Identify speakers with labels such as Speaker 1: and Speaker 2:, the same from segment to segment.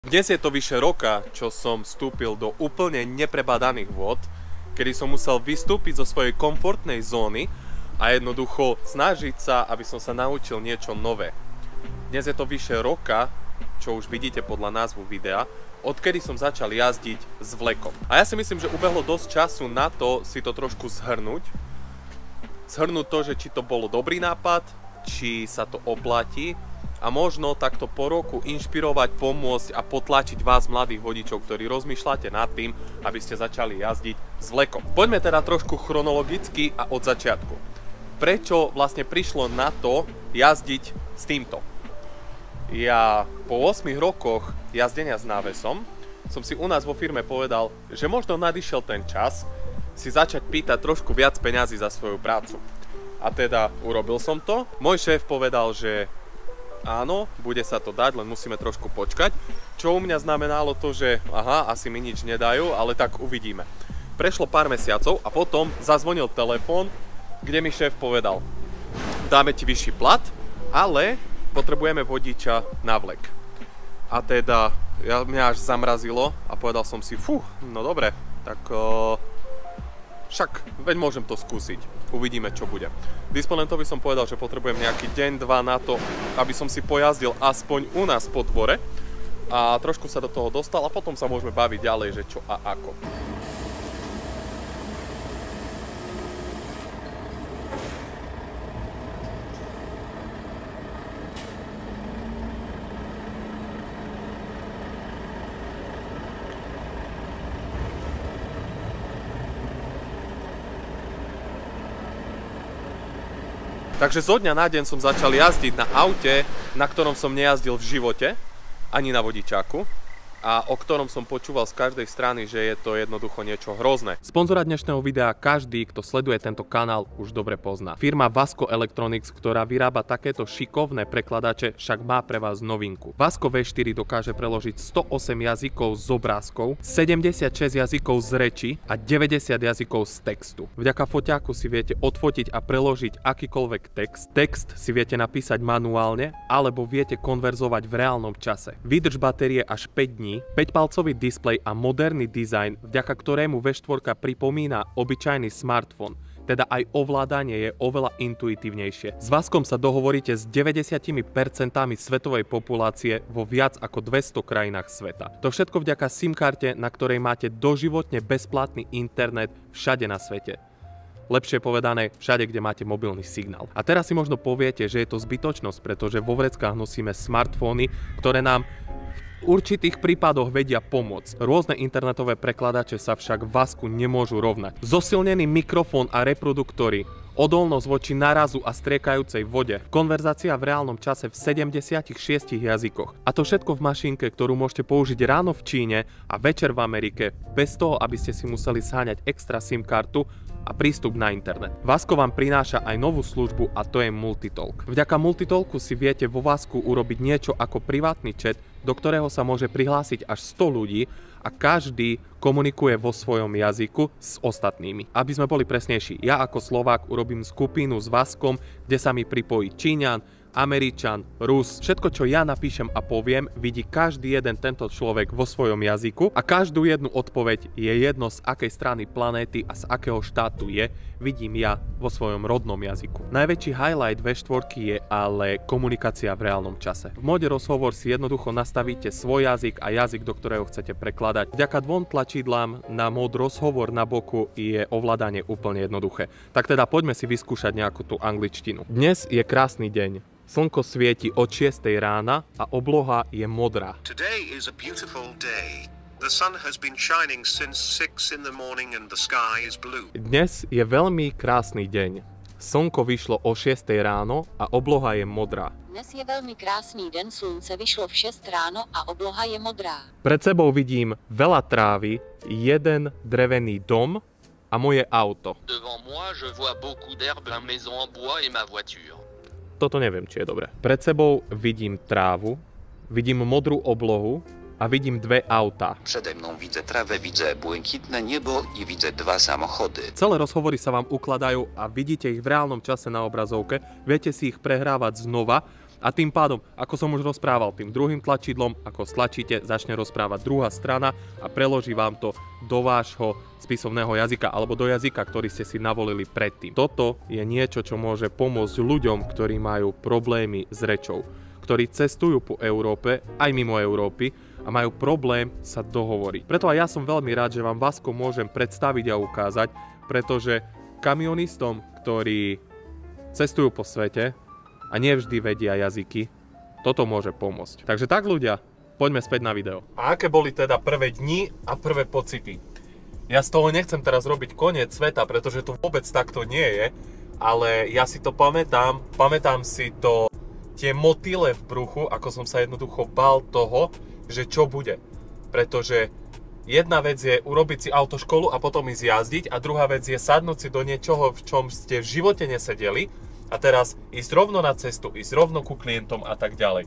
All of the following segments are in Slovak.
Speaker 1: Dnes je to vyše roka, čo som vstúpil do úplne neprebádaných vôd, kedy som musel vystúpiť zo svojej komfortnej zóny a jednoducho snažiť sa, aby som sa naučil niečo nové. Dnes je to vyše roka, čo už vidíte podľa názvu videa, odkedy som začal jazdiť s vlekom. A ja si myslím, že ubehlo dosť času na to si to trošku zhrnúť. Zhrnúť to, že či to bolo dobrý nápad, či sa to oplatí, a možno takto po roku inšpirovať, pomôcť a potlačiť vás, mladých vodičov, ktorí rozmýšľate nad tým, aby ste začali jazdiť s vlekom. Poďme teda trošku chronologicky a od začiatku. Prečo vlastne prišlo na to jazdiť s týmto? Ja po 8 rokoch jazdenia s návesom som si u nás vo firme povedal, že možno nadišiel ten čas si začať pýtať trošku viac peňazí za svoju prácu. A teda urobil som to. Môj šéf povedal, že áno, bude sa to dať, len musíme trošku počkať. Čo u mňa znamenalo to, že aha, asi mi nič nedajú, ale tak uvidíme. Prešlo pár mesiacov a potom zazvonil telefón, kde mi šéf povedal: dáme ti vyšší plat, ale potrebujeme vodiča na vlek. A teda mňa až zamrazilo a povedal som si, no dobre, tak však veď môžem to skúsiť. Uvidíme, čo bude. Disponentovi som povedal, že potrebujem nejaký deň, dva na to, aby som si pojazdil aspoň u nás po dvore a trošku sa do toho dostal a potom sa môžeme baviť ďalej, že čo a ako. Takže zo dňa na deň som začal jazdiť na aute, na ktorom som nejazdil v živote, ani na vodičáku, a o ktorom som počúval z každej strany, že je to jednoducho niečo hrozné. Sponzora dnešného videa každý, kto sleduje tento kanál, už dobre pozná. Firma Vasco Electronics, ktorá vyrába takéto šikovné prekladače, však má pre vás novinku. Vasco V4 dokáže preložiť 108 jazykov z obrázkov, 76 jazykov z reči a 90 jazykov z textu. Vďaka foťáku si viete odfotiť a preložiť akýkoľvek text. Text si viete napísať manuálne alebo viete konverzovať v reálnom čase. Výdrž batérie až 5 dní, 5-palcový displej a moderný dizajn, vďaka ktorému V4 pripomína obyčajný smartfón, teda aj ovládanie je oveľa intuitívnejšie. S Vaskom sa dohovoríte s 90% svetovej populácie vo viac ako 200 krajinách sveta. To všetko vďaka SIM karte, na ktorej máte doživotne bezplatný internet všade na svete. Lepšie povedané, všade, kde máte mobilný signál. A teraz si možno poviete, že je to zbytočnosť, pretože vo vreckách nosíme smartfóny, ktoré nám v určitých prípadoch vedia pomôcť. Rôzne internetové prekladače sa však Vasku nemôžu rovnať. Zosilnený mikrofón a reproduktory, odolnosť voči nárazu a striekajúcej vode, konverzácia v reálnom čase v 76 jazykoch. A to všetko v mašinke, ktorú môžete použiť ráno v Číne a večer v Amerike, bez toho, aby ste si museli sháňať extra SIM kartu a prístup na internet. Vasco vám prináša aj novú službu a to je Multitalk. Vďaka Multitalku si viete vo Vasku urobiť niečo ako privátny chat, do ktorého sa môže prihlásiť až 100 ľudí a každý komunikuje vo svojom jazyku s ostatnými. Aby sme boli presnejší, ja ako Slovák urobím skupinu s Vaskom, kde sa mi pripojí Číňan, Američan, Rus. Všetko, čo ja napíšem a poviem, vidí každý jeden tento človek vo svojom jazyku a každú jednu odpoveď je jedno z akej strany planéty a z akého štátu je, vidím ja vo svojom rodnom jazyku. Najväčší highlight V4 je ale komunikácia v reálnom čase. V móde rozhovor si jednoducho nastavíte svoj jazyk a jazyk, do ktorého chcete prekladať. Vďaka dvom tlačidlám na mód rozhovor na boku je ovládanie úplne jednoduché. Tak teda poďme si vyskúšať nejakú tú angličtinu. Dnes je krásny deň. Slnko svieti od 6 rána a obloha je modrá.
Speaker 2: Today is a beautiful day. The sun has been shining since 6 in the morning and the sky is blue.
Speaker 1: Dnes je veľmi krásny deň. Slnko vyšlo o 6 ráno a obloha je modrá.
Speaker 3: Dnes je veľmi krásny deň, slunce vyšlo v 6 ráno a obloha je modrá.
Speaker 1: Pred sebou vidím veľa trávy, jeden drevený dom a moje auto.
Speaker 4: Devant moi, je vois beaucoup d'herbe, une maison en bois et ma voiture.
Speaker 1: Toto neviem, či je dobré. Pred sebou vidím trávu, vidím modrú oblohu a vidím dve autá.
Speaker 5: Przede mną widzę trawę, widzę błękitne niebo i widzę dwa samochody.
Speaker 1: Celé rozhovory sa vám ukladajú a vidíte ich v reálnom čase na obrazovke, viete si ich prehrávať znova A tým pádom, ako som už rozprával, tým druhým tlačidlom, ako stlačíte, začne rozprávať druhá strana a preloží vám to do vášho spisovného jazyka alebo do jazyka, ktorý ste si navolili predtým. Toto je niečo, čo môže pomôcť ľuďom, ktorí majú problémy s rečou, ktorí cestujú po Európe, aj mimo Európy a majú problém sa dohovoriť. Preto aj ja som veľmi rád, že vám Vasko môžem predstaviť a ukázať, pretože kamionistom, ktorí cestujú po svete a nevždy vedia jazyky, toto môže pomôcť. Takže tak ľudia, poďme späť na video. A aké boli teda prvé dni a prvé pocity? Ja z toho nechcem teraz robiť koniec sveta, pretože to vôbec takto nie je, ale ja si to pamätám si to, tie motýle v bruchu, ako som sa jednoducho bál toho, že čo bude. Pretože jedna vec je urobiť si autoškolu a potom ísť jazdiť a druhá vec je sadnúť si do niečoho, v čom ste v živote nesedeli a teraz ísť rovno na cestu, ísť rovno ku klientom a tak ďalej.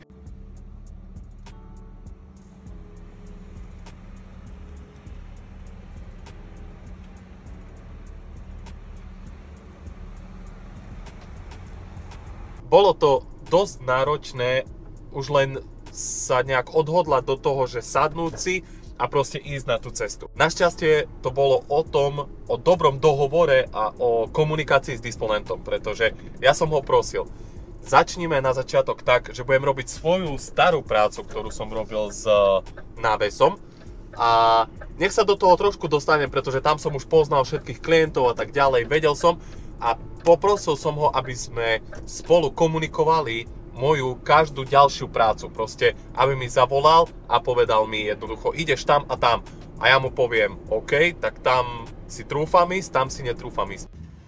Speaker 1: Bolo to dosť náročné už len sa nejak odhodlať do toho, že sadnúť si a proste ísť na tú cestu. Našťastie to bolo o dobrom dohovore a o komunikácii s disponentom, pretože ja som ho prosil, začnime na začiatok tak, že budem robiť svoju starú prácu, ktorú som robil s návesom a nech sa do toho trošku dostanem, pretože tam som už poznal všetkých klientov a tak ďalej, vedel som a poprosil som ho, aby sme spolu komunikovali moju každú ďalšiu prácu, proste, aby mi zavolal a povedal mi jednoducho, ideš tam a tam. A ja mu poviem, OK, tak tam si trúfam ísť, tam si netrúfam ísť.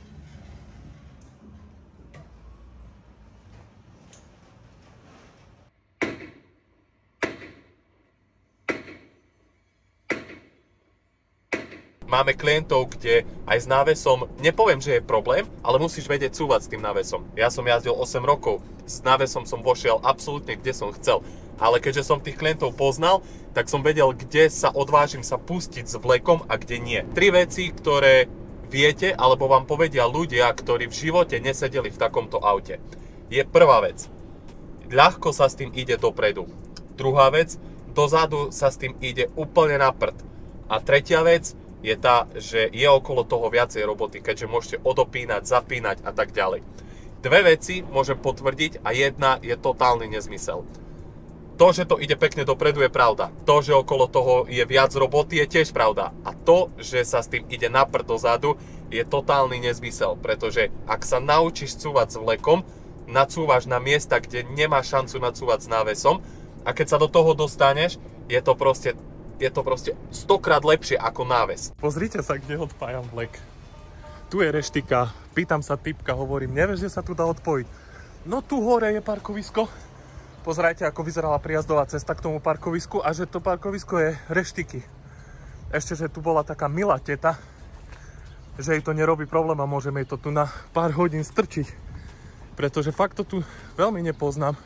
Speaker 1: Máme klientov, kde aj s návesom, nepoviem, že je problém, ale musíš vedieť cúvať s tým návesom. Ja som jazdil 8 rokov, s návesom som vošiel absolútne, kde som chcel. Ale keďže som tých klientov poznal, tak som vedel, kde sa odvážim sa pustiť s vlekom a kde nie. 3 veci, ktoré viete, alebo vám povedia ľudia, ktorí v živote nesedeli v takomto aute. Je prvá vec, ľahko sa s tým ide dopredu. Druhá vec, dozadu sa s tým ide úplne na prd. A tretia vec, je tá, že je okolo toho viacej roboty, keďže môžete odopínať, zapínať a tak ďalej. 2 veci môžem potvrdiť a jedna je totálny nezmysel. To, že to ide pekne dopredu, je pravda. To, že okolo toho je viac roboty, je tiež pravda. A to, že sa s tým ide na prd dozadu, je totálny nezmysel, pretože ak sa naučíš cúvať s vlekom, nacúvaš na miesta, kde nemáš šancu nacúvať s návesom a keď sa do toho dostaneš, je to proste 100-krát lepšie ako náves. Pozrite sa, kde odpájam vlek. Tu je reštika, pýtam sa typka, hovorím, nevieš, že sa tu dá odpojiť. No tu hore je parkovisko. Pozrajte, ako vyzerala prijazdová cesta k tomu parkovisku a že to parkovisko je reštiky. Ešte, že tu bola taká milá teta, že jej to nerobí problém a môžeme jej to tu na pár hodín strčiť. Pretože fakt to tu veľmi nepoznám.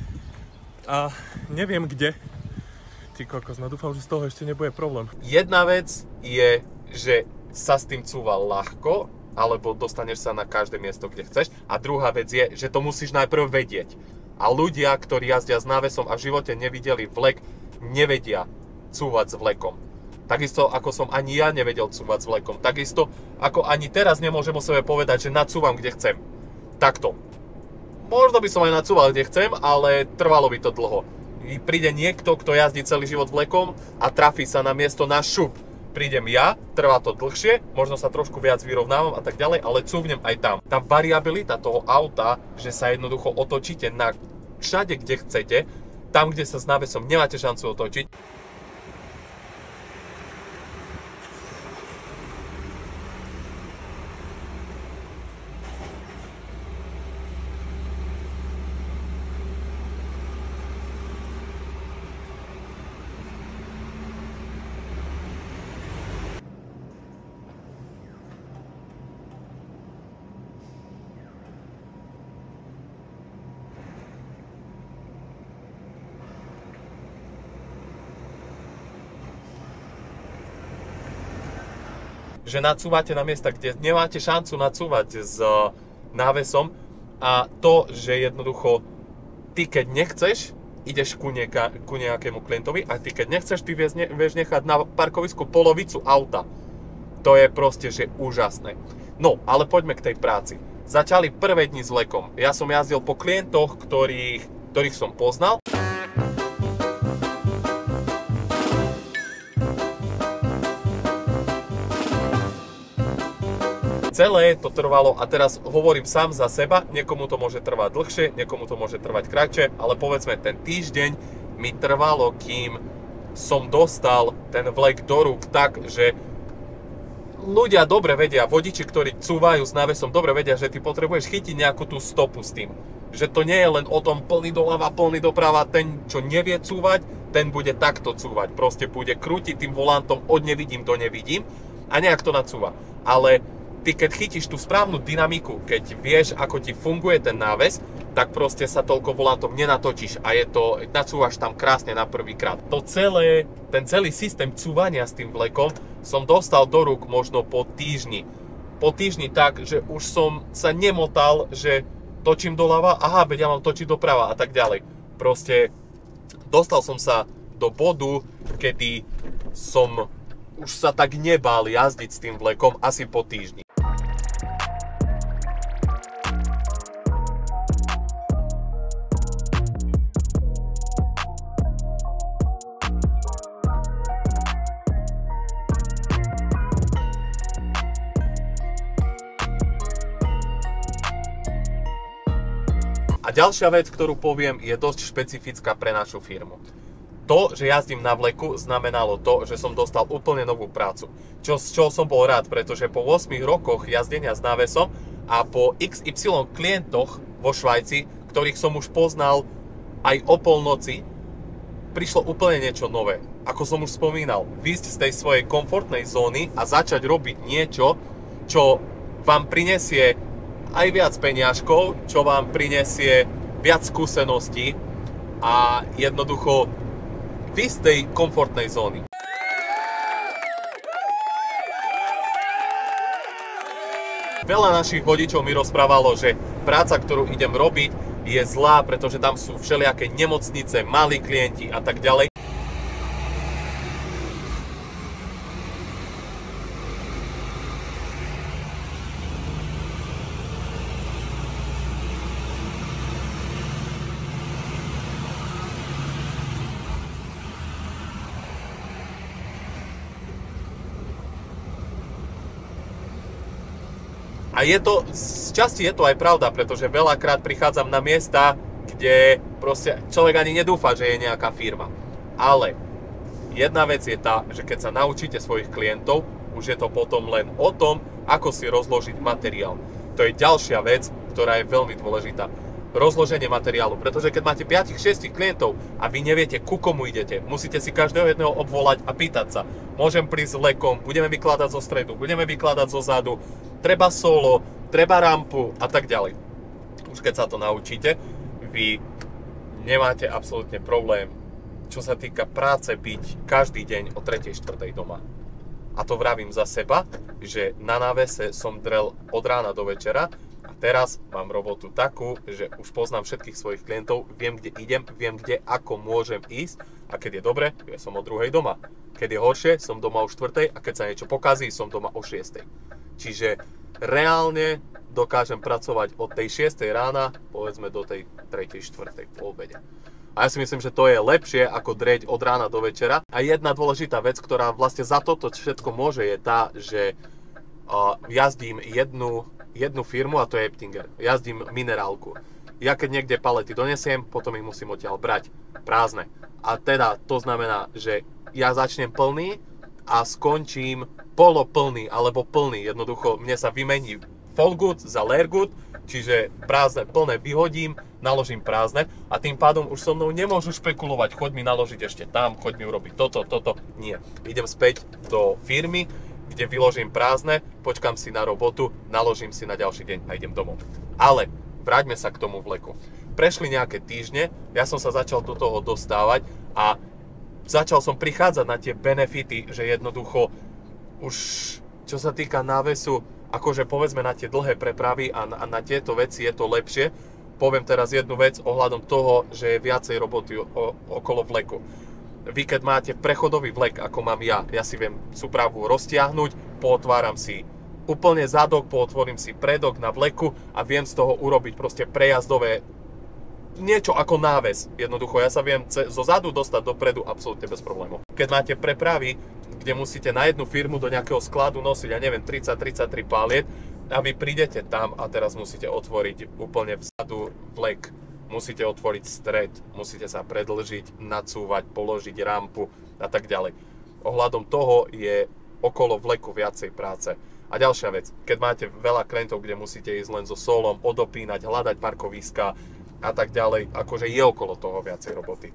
Speaker 1: A neviem kde. Ty kokos, no dúfam, že z toho ešte nebude problém. Jedna vec je, že sa s tým cúva ľahko, alebo dostaneš sa na každé miesto, kde chceš. A druhá vec je, že to musíš najprv vedieť. A ľudia, ktorí jazdia s návesom a v živote nevideli vlek, nevedia cúvať s vlekom. Takisto ako som ani ja nevedel cúvať s vlekom. Takisto ako ani teraz nemôžem o sebe povedať, že nacúvam kde chcem. Takto. Možno by som aj nacúval kde chcem, ale trvalo by to dlho. Príde niekto, kto jazdí celý život vlekom a trafí sa na miesto na šup. Prídem ja, trvá to dlhšie, možno sa trošku viac vyrovnávam a tak ďalej, ale cúvnem aj tam. Tá variabilita toho auta, že sa jednoducho otočíte na všade, kde chcete, tam, kde sa s návesom nemáte šancu otočiť. Že nacúvate na miesta, kde nemáte šancu nacúvať s návesom a to, že jednoducho ty keď nechceš, ideš ku nejakému klientovi a ty keď nechceš, ty vieš nechať na parkovisku polovicu auta. To je proste, že úžasné. No, ale poďme k tej práci. Začali prvé dni s vlekom. Ja som jazdil po klientoch, ktorých som poznal. Celé to trvalo, a teraz hovorím sám za seba, niekomu to môže trvať dlhšie, niekomu to môže trvať kratšie, ale povedzme ten týždeň mi trvalo, kým som dostal ten vlek do rúk tak, že ľudia dobre vedia, vodiči, ktorí cúvajú s návesom, dobre vedia, že ty potrebuješ chytiť nejakú tú stopu s tým. Že to nie je len o tom plný doľava, plný doprava, ten, čo nevie cúvať, ten bude takto cúvať. Proste bude krútiť tým volantom od nevidím do nevidím a nejak to nacúva. Ale ty keď chytíš tú správnu dynamiku, keď vieš, ako ti funguje ten náves, tak proste sa toľko volantom nenatočíš a nacúvaš tam krásne na prvýkrát. Ten celý systém cúvania s tým vlekom som dostal do rúk možno po týždni. Po týždni tak, že už som sa nemotal, že točím doľava, aha, veď ja mám točiť doprava a tak ďalej. Proste dostal som sa do bodu, kedy som už sa tak nebál jazdiť s tým vlekom asi po týždni. A ďalšia vec, ktorú poviem, je dosť špecifická pre našu firmu. To, že jazdím na vleku, znamenalo to, že som dostal úplne novú prácu. Z čoho som bol rád, pretože po 8 rokoch jazdenia s návesom a po XY klientoch vo Švajci, ktorých som už poznal aj o polnoci, prišlo úplne niečo nové. Ako som už spomínal, výjsť z tej svojej komfortnej zóny a začať robiť niečo, čo vám prinesie aj viac peniažkov, čo vám prinesie viac skúseností a jednoducho výjsť z tej komfortnej zóny. Veľa našich vodičov mi rozprávalo, že práca, ktorú idem robiť, je zlá, pretože tam sú všelijaké nemocnice, malí klienti a tak ďalej. A z časti je to aj pravda, pretože veľakrát prichádzam na miesta, kde proste človek ani nedúfa, že je nejaká firma. Ale jedna vec je tá, že keď sa naučíte svojich klientov, už je to potom len o tom, ako si rozložiť materiál. To je ďalšia vec, ktorá je veľmi dôležitá. Rozloženie materiálu, pretože keď máte 5-6 klientov a vy neviete, ku komu idete, musíte si každého jedného obvolať a pýtať sa. Môžem prísť vlekom, budeme vykladať zo stredu, budeme vykladať zo zadu, treba solo, treba rampu a tak ďalej. Už keď sa to naučíte, vy nemáte absolútne problém, čo sa týka práce, byť každý deň o 3-4 doma. A to vravím za seba, že na návese som drel od rána do večera a teraz mám robotu takú, že už poznám všetkých svojich klientov, viem, kde idem, viem, kde, ako môžem ísť a keď je dobre, ja som o 2 doma. Keď je horšie, som doma o 4 a keď sa niečo pokazí, som doma o 6. Čiže reálne dokážem pracovať od tej 6 rána, povedzme do tej 3, 4 po obede. A ja si myslím, že to je lepšie ako dreť od rána do večera. A jedna dôležitá vec, ktorá vlastne za toto všetko môže, je tá, že jazdím jednu firmu a to je Eptinger. Jazdím minerálku. Ja keď niekde palety donesiem, potom ich musím odtiaľ brať prázdne. A teda to znamená, že ja začnem plný a skončím poloplný alebo plný. Jednoducho mne sa vymení Fallgood za Leergood, čiže prázdne plné vyhodím, naložím prázdne a tým pádom už so mnou nemôžu špekulovať, choď mi naložiť ešte tam, choď mi urobiť toto. Nie. Idem späť do firmy, kde vyložím prázdne, počkám si na robotu, naložím si na ďalší deň a idem domov. Ale vráťme sa k tomu vleku. Prešli nejaké týždne, ja som sa začal do toho dostávať a začal som prichádzať na tie benefity, že jednoducho už čo sa týka návesu, akože povedzme na tie dlhé prepravy a na tieto veci je to lepšie, poviem teraz jednu vec ohľadom toho, že je viacej roboty okolo vleku. Vy keď máte prechodový vlek, ako mám ja si viem súpravu roztiahnuť, pootváram si úplne zadok, pootvorím si predok na vleku a viem z toho urobiť proste prejazdové niečo ako náves. Jednoducho, ja sa viem zo zadu dostať dopredu absolútne bez problémov. Keď máte prepravy, kde musíte na jednu firmu do nejakého skladu nosiť, ja neviem, 30-33 paliet, a vy prídete tam a teraz musíte otvoriť úplne vzadu vlek, musíte otvoriť stred, musíte sa predĺžiť, nacúvať, položiť rampu a tak ďalej. Ohľadom toho je okolo vleku viacej práce. A ďalšia vec, keď máte veľa klientov, kde musíte ísť len so solom, odopínať, hľadať parkoviska a tak ďalej, akože je okolo toho viacej roboty.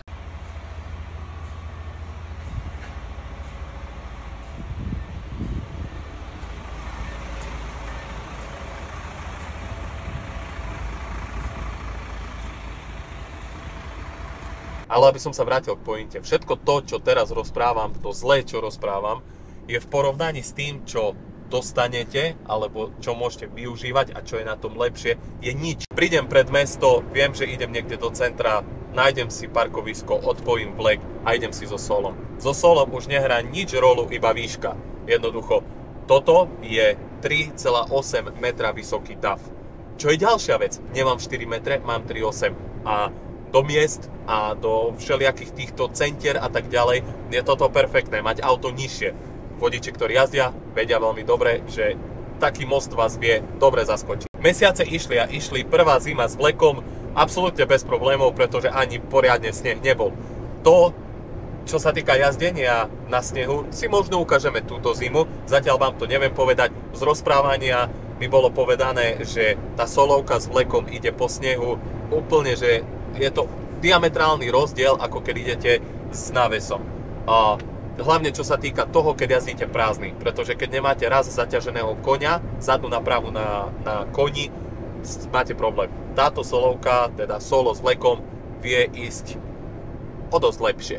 Speaker 1: Ale aby som sa vrátil k pointe, všetko to, čo teraz rozprávam, to zlé, čo rozprávam, je v porovnaní s tým, čo dostanete, alebo čo môžete využívať a čo je na tom lepšie, je nič. Prídem pred mesto, viem, že idem niekde do centra, nájdem si parkovisko, odpojím vlek a idem si so solom. So solom už nehrá nič rolu, iba výška. Jednoducho, toto je 3,8 metra vysoký DAF. Čo je ďalšia vec, nemám 4 metre, mám 3,8 a do miest a do všelijakých týchto centier a tak ďalej je toto perfektné, mať auto nižšie. Vodiči, ktorí jazdia, vedia veľmi dobre, že taký most vás vie dobre zaskočiť. Mesiace išli prvá zima s vlekom absolútne bez problémov, pretože ani poriadne sneh nebol. To, čo sa týka jazdenia na snehu, si možno ukážeme túto zimu, zatiaľ vám to neviem povedať. Z rozprávania mi bolo povedané, že tá solovka s vlekom ide po snehu úplne, že je to diametrálny rozdiel, ako keď idete s návesom. Hlavne čo sa týka toho, keď jazdíte prázdny, pretože keď nemáte raz zaťaženého koňa, zadnú napravu na koni, máte problém. Táto solovka, teda solo s vlekom, vie ísť o dosť lepšie.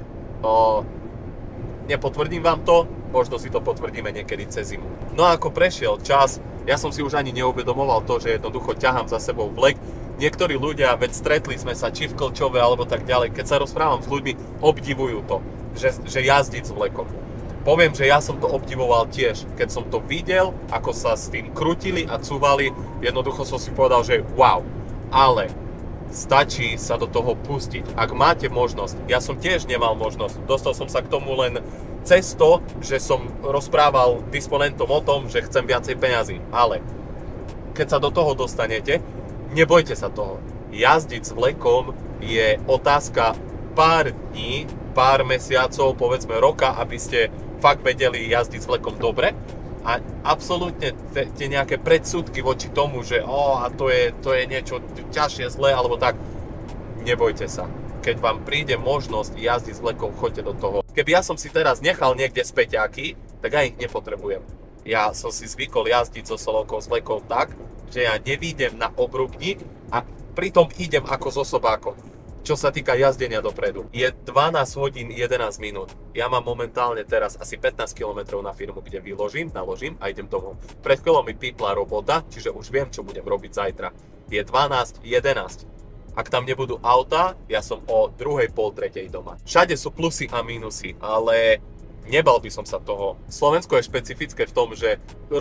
Speaker 1: Nepotvrdím vám to, možno si to potvrdíme niekedy cez zimu. No a ako prešiel čas, ja som si už ani neuvedomoval to, že jednoducho ťahám za sebou vlek. Niektorí ľudia, veď stretli sme sa či v Klčove alebo tak ďalej, keď sa rozprávam s ľuďmi, obdivujú to, že jazdiť s vlekom. Poviem, že ja som to obdivoval tiež. Keď som to videl, ako sa s tým krutili a cúvali, jednoducho som si povedal, že wow. Ale stačí sa do toho pustiť. Ak máte možnosť, ja som tiež nemal možnosť, dostal som sa k tomu len cez to, že som rozprával disponentom o tom, že chcem viacej peňazí. Ale keď sa do toho dostanete, nebojte sa toho. Jazdiť s vlekom je otázka pár dní, pár mesiacov, povedzme roka, aby ste fakt vedeli jazdiť s vlekom dobre. A absolútne tie nejaké predsudky voči tomu, že a to je niečo ťažšie, zlé, alebo tak, nebojte sa. Keď vám príde možnosť jazdiť s vlekom, choďte do toho. Keby ja som si teraz nechal niekde späťáky, tak ja ich nepotrebujem. Ja som si zvykol jazdiť so solovkou s vlekom tak, že ja nevídem na obrubník a pritom idem ako so sobákom. Čo sa týka jazdenia dopredu, je 12 hodín 11 minút. Ja mám momentálne teraz asi 15 km na firmu, kde naložím a idem domov. Pred chvíľou mi pípla robota, čiže už viem, čo budem robiť zajtra. Je 12:11. Ak tam nebudú auta, ja som o 2:30 doma. Všade sú plusy a mínusy, ale nebal by som sa toho. Slovensko je špecifické v tom, že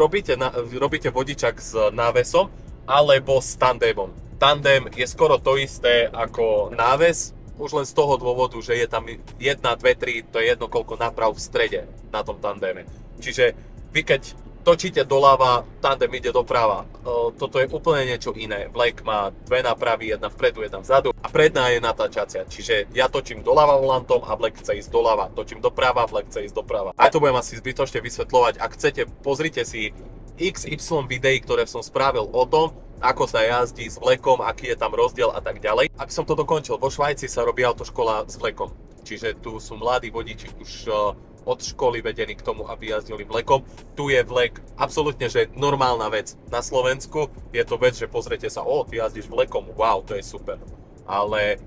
Speaker 1: robíte vodičak s návesom alebo s tandémom. Tandem je skoro to isté ako náves, už len z toho dôvodu, že je tam 1, 2, 3, to je jedno koľko náprav v strede na tom tandéme. Čiže vy keď točíte doľava, tandem ide doprava. Toto je úplne niečo iné. Vlek má 2 nápravy, jedna vpredu, jedna vzadu a predná je natáčacia. Čiže ja točím doľava volantom a vlek chce ísť doľava. Točím doprava, vlek chce ísť doprava. A to budem asi zbytočne vysvetľovať. Ak chcete, pozrite si XY videí, ktoré som spravil o tom, ako sa jazdí s vlekom, aký je tam rozdiel a tak ďalej. Ak som to dokončil, vo Švajci sa robí autoškola s vlekom. Čiže tu sú mladí vodiči už od školy vedení k tomu, aby jazdili vlekom. Tu je vlek absolútne, že normálna vec. Na Slovensku je to vec, že pozrite sa, ty jazdíš vlekom, wow, to je super. Ale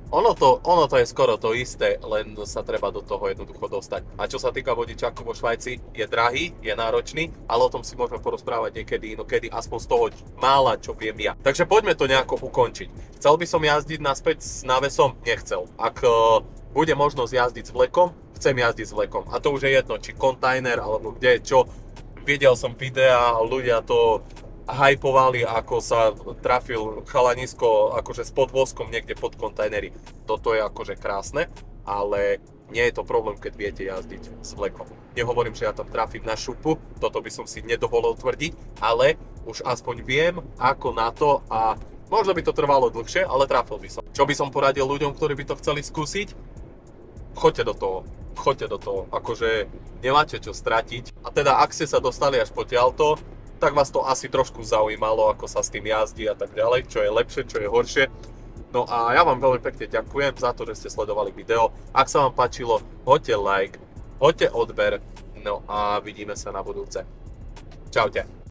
Speaker 1: Ono to je skoro to isté, len sa treba do toho jednoducho dostať. A čo sa týka vodičáku vo Švajci, je drahý, je náročný, ale o tom si môžeme porozprávať niekedy inokedy, aspoň z toho mála, čo viem ja. Takže poďme to nejako ukončiť. Chcel by som jazdiť naspäť s návesom? Nechcel. Ak bude možnosť jazdiť s vlekom, chcem jazdiť s vlekom. A to už je jedno, či kontajner, alebo kde, čo. Videl som videa, ľudia to hypovali, ako sa trafil chalanisko akože s podvozkom niekde pod kontajnery. Toto je akože krásne, ale nie je to problém, keď viete jazdiť s vlekom. Nehovorím, že ja tam trafím na šupu, toto by som si nedovolil tvrdiť, ale už aspoň viem, ako na to a možno by to trvalo dlhšie, ale trafil by som. Čo by som poradil ľuďom, ktorí by to chceli skúsiť? Choďte do toho, akože nemáte čo stratiť. A teda, ak ste sa dostali až potiaľto, tak vás to asi trošku zaujímalo, ako sa s tým jazdí a tak ďalej, čo je lepšie, čo je horšie. No a ja vám veľmi pekne ďakujem za to, že ste sledovali video. Ak sa vám páčilo, hoďte like, hoďte odber, no a vidíme sa na budúce. Čaute.